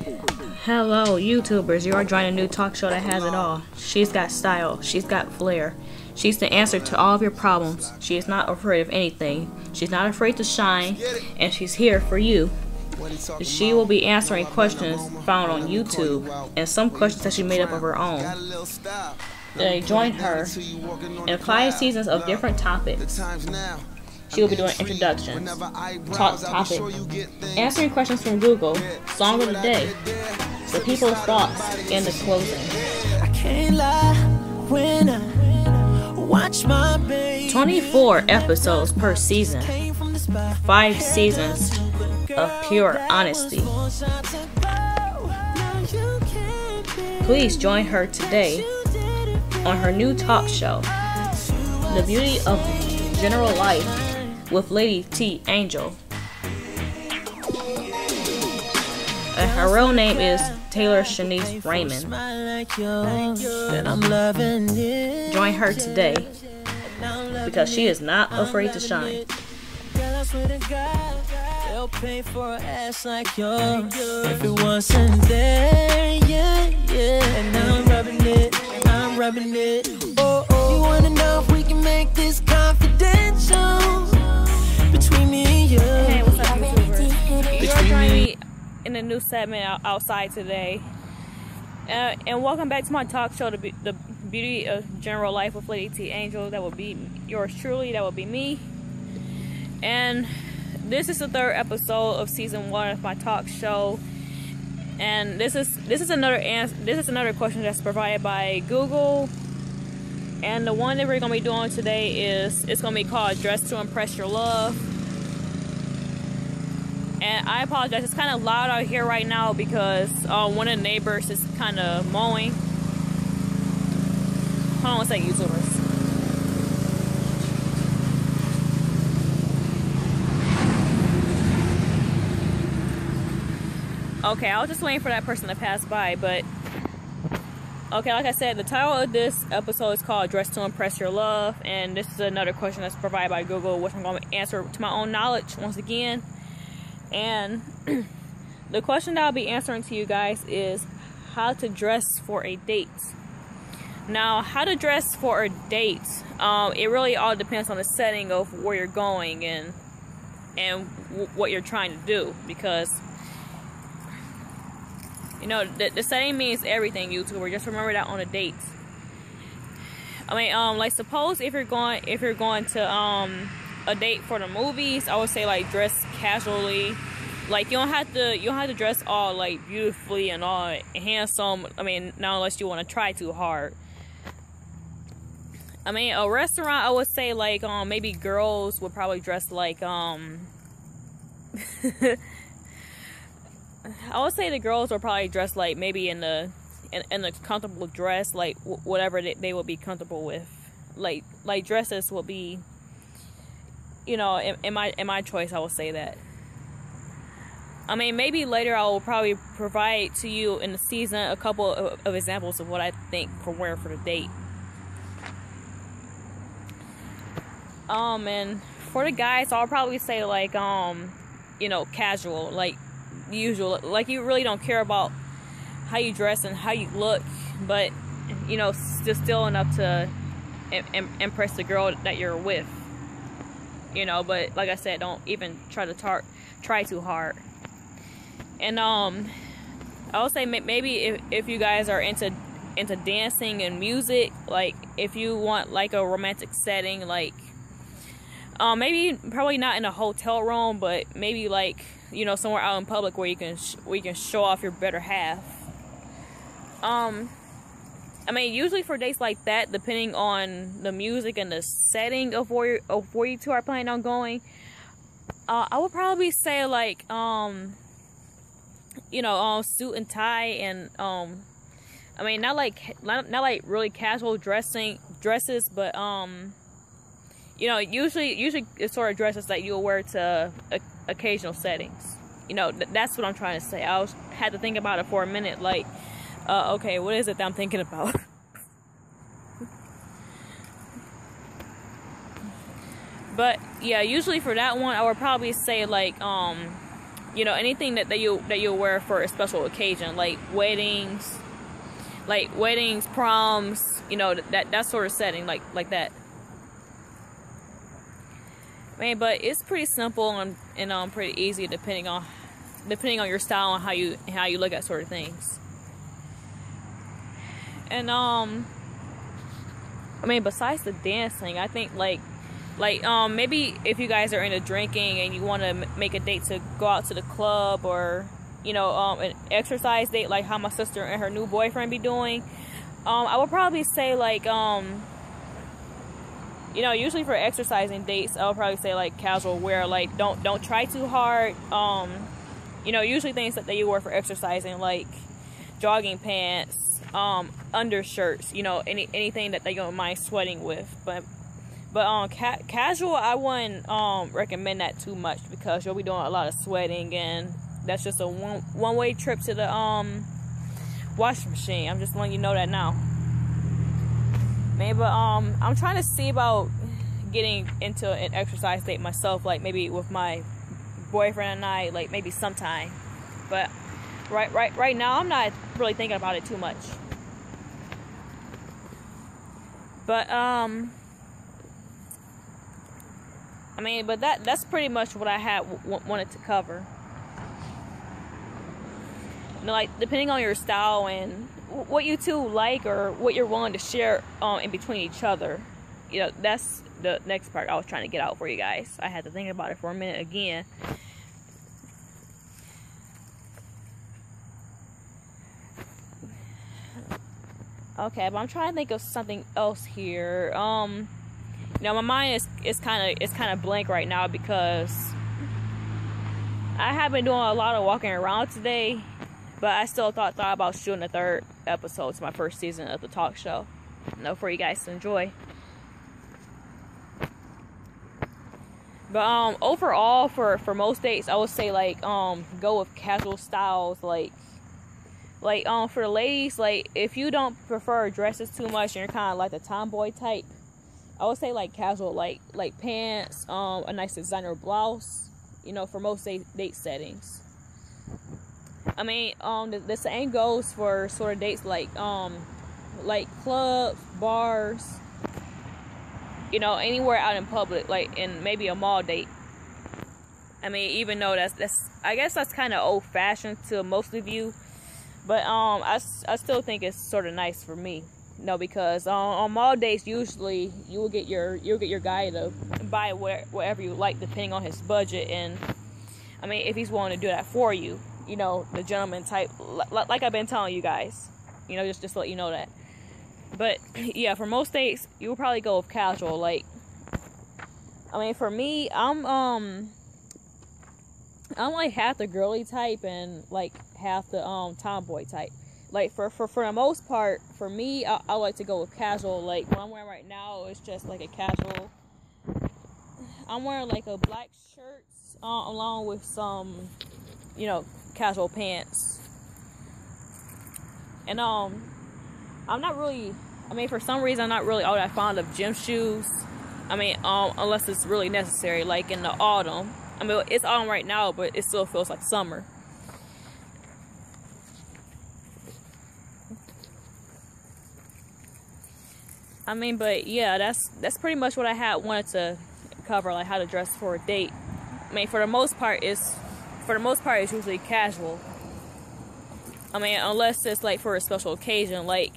Hello, YouTubers. You are joining a new talk show that has it all. She's got style. She's got flair. She's the answer to all of your problems. She is not afraid of anything. She's not afraid to shine, and she's here for you. She will be answering questions found on YouTube and some questions that she made up of her own. Join her in 5 seasons of different topics. She will be doing introductions, talk topic, answering questions from Google, song of the day, the people's thoughts, and the closing. I can't lie when I watch my baby. 24 episodes per season, 5 seasons of pure honesty. Please join her today on her new talk show, The Beauty of General Life with LadyTAngel. Her real name is Taylor Shanice Raymond. Join her today because she is not afraid to shine. They'll pay for an ass like yours if it wasn't there, yeah. And I'm rubbing it, Oh, you wanna know if we can make this confidential between me and you? Hey, what's up, YouTubers? You're joining me in a new segment outside today. And welcome back to my talk show, The Beauty of General Life with LadyTAngel. That will be yours truly. That will be me. And this is the 3rd episode of season 1 of my talk show, and this is another question that's provided by Google. And the one that we're gonna be doing today it's gonna be called "Dress to Impress Your Love." And I apologize, it's kind of loud out here right now because one of the neighbors is kind of mowing. Hold on one second, YouTubers. Okay, I was just waiting for that person to pass by, but okay, like I said, the title of this episode is called "Dress to Impress Your Love," and this is another question that's provided by Google, which I'm going to answer to my own knowledge once again. And the question that I'll be answering to you guys is how to dress for a date. Now, how to dress for a date, it really all depends on the setting of where you're going and what you're trying to do, because you know, the setting means everything, YouTuber. Just remember that on a date. I mean, like suppose if you're going to a date for the movies, I would say like dress casually. Like you don't have to dress all like beautifully and all handsome. I mean, not unless you want to try too hard. I mean, a restaurant, I would say like maybe girls would probably dress like I would say the girls will probably dress like maybe in the comfortable dress, like whatever they would be comfortable with. Like dresses will be, you know, in my choice, I will say that. I mean, maybe later I will probably provide to you in the season a couple of examples of what I think for wearing for the date. And for the guys, I'll probably say like you know, casual, like usual, like you really don't care about how you dress and how you look, but you know, just still enough to impress the girl that you're with, you know. But like I said, don't even try too hard. And I would say maybe if you guys are into dancing and music, like if you want like a romantic setting, like maybe probably not in a hotel room, but maybe like, you know, somewhere out in public where you can show off your better half. I mean, usually for dates like that, depending on the music and the setting of where you two are planning on going, I would probably say like you know, suit and tie, and I mean not like really casual dresses, but you know, usually it's sort of dresses that you'll wear to occasional settings. You know, that's what I'm trying to say. Had to think about it for a minute, like okay, what is it that I'm thinking about? But yeah, usually for that one I would probably say like you know, anything that you'll wear for a special occasion, like weddings, proms, you know, that sort of setting, like that. Man, but it's pretty simple and pretty easy depending on your style and how you look at sort of things. And I mean, besides the dancing, I think like maybe if you guys are into drinking and you want to make a date to go out to the club, or you know, an exercise date, like how my sister and her new boyfriend be doing, I would probably say like you know, usually for exercising dates, I would probably say like casual wear. Like don't try too hard. You know, usually things that you wear for exercising, like jogging pants, undershirts, you know, anything that you don't mind sweating with. But casual, I wouldn't recommend that too much, because you'll be doing a lot of sweating, and that's just a one-way trip to the washing machine. I'm just letting you know that now. Man, but I'm trying to see about getting into an exercise date myself, like maybe with my boyfriend and I, like maybe sometime. But right now I'm not really thinking about it too much. But I mean, but that's pretty much what I had wanted to cover. You know, like depending on your style and what you two like, or what you're willing to share in between each other, you know, that's the next part I was trying to get out for you guys. I had to think about it for a minute again. Okay, but I'm trying to think of something else here. You know, my mind is kind of blank right now, because I have been doing a lot of walking around today. But I still thought about shooting a third episode to my first season of the talk show, you know, for you guys to enjoy. But overall, for most dates, I would say like go with casual styles, like for the ladies, like if you don't prefer dresses too much and you're kind of like the tomboy type, I would say like casual, like pants, a nice designer blouse, you know, for most date settings. I mean, the same goes for sort of dates like clubs, bars, you know, anywhere out in public, like in maybe a mall date. I mean, even though that's I guess that's kind of old fashioned to most of you, but I still think it's sort of nice for me. No, because on mall dates, usually you'll get your guy to buy whatever you like, depending on his budget, and I mean, if he's willing to do that for you, you know, the gentleman type, like I've been telling you guys, you know, just to let you know that. But yeah, for most dates, you will probably go with casual. Like, I mean, for me, I'm like half the girly type and like half the tomboy type. Like for the most part, for me, I like to go with casual. Like what I'm wearing right now is just like a casual. I'm wearing like a black shirt along with some, you know, casual pants. And I'm not really, I mean, for some reason I'm not really all that fond of gym shoes. I mean, unless it's really necessary, like in the autumn. I mean, it's autumn right now, but it still feels like summer. I mean, but yeah, that's pretty much what I wanted to cover, like how to dress for a date. I mean, for the most part, it's usually casual. I mean, unless it's like for a special occasion, like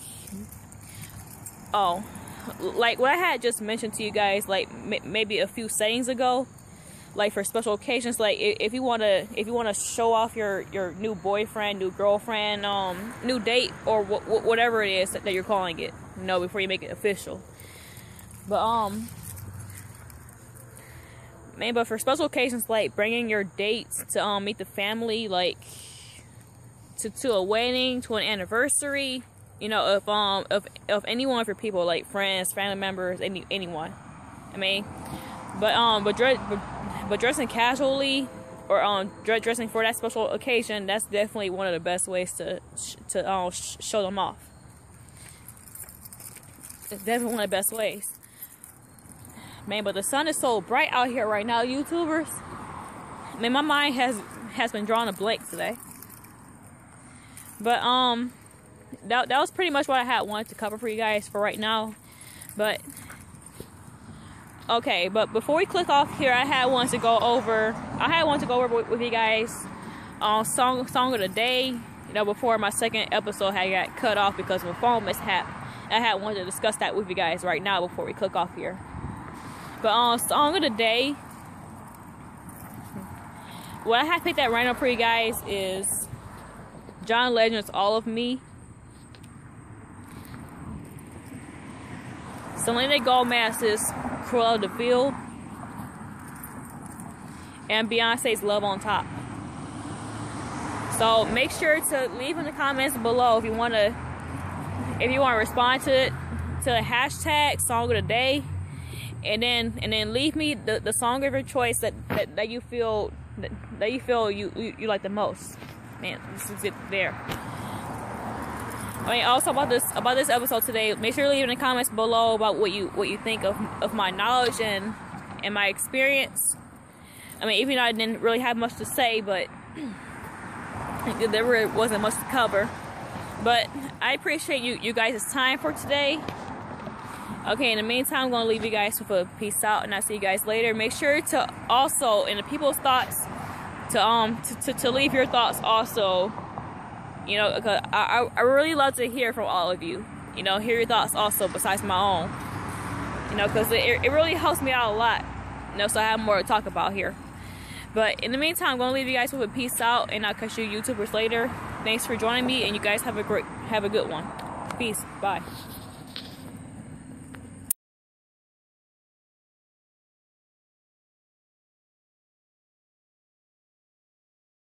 like what I had just mentioned to you guys, like maybe a few settings ago. Like for special occasions, like if you wanna show off your new boyfriend, new girlfriend, new date, or whatever it is that you're calling it, you know, before you make it official. But man, but for special occasions, like bringing your dates to meet the family, like to a wedding, to an anniversary, you know, if any one of your people, like friends, family members, anyone. I mean, but dressing casually, or dressing for that special occasion, that's definitely one of the best ways to show them off. It's definitely one of the best ways. Man, but the sun is so bright out here right now, YouTubers. Man, my mind has been drawing a blank today. But that was pretty much what I had wanted to cover for you guys for right now. But okay, but before we click off here, I had wanted to go over with you guys song of the day. You know, before my second episode had got cut off because of a phone mishap. I had wanted to discuss that with you guys right now before we click off here. But song of the day, what I have picked at random for you guys is John Legend's All of Me, Selena Gomez's Cruella de Vil, and Beyonce's Love on Top. So make sure to leave in the comments below if you want to respond to it, to the hashtag song of the day, and then leave me the song of your choice that you feel you like the most. Man, this is it there. I mean, also about this episode today, make sure to leave in the comments below about what you think of my knowledge and my experience. I mean, even though I didn't really have much to say, but there really wasn't much to cover. But I appreciate you guys' time for today. Okay, in the meantime, I'm going to leave you guys with a peace out, and I'll see you guys later. Make sure to also, in the people's thoughts, to leave your thoughts also. You know, because I really love to hear from all of you. You know, hear your thoughts also besides my own. You know, because it really helps me out a lot. You know, so I have more to talk about here. But in the meantime, I'm going to leave you guys with a peace out, and I'll catch you YouTubers later. Thanks for joining me, and you guys have a good one. Peace. Bye.